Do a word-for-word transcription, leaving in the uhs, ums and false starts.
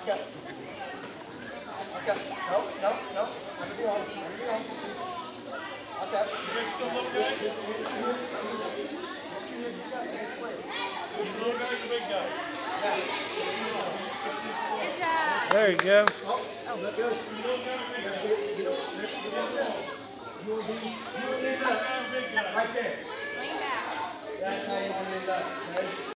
Okay. Okay. No, no, no. Under the arm. Under the arm. Okay. Next to the little guy? Hit, hit your hip. Hit your hip together. Hit your leg. He's the little guy, the big guy. Yeah. Good job. There you go. Oh, look good. He's the little guy, the big Let's guy. get, get over. Get, get over there. You want to be, you want to end Little up guy, big guy. right there. Lean back. That's how you want to end up. Okay?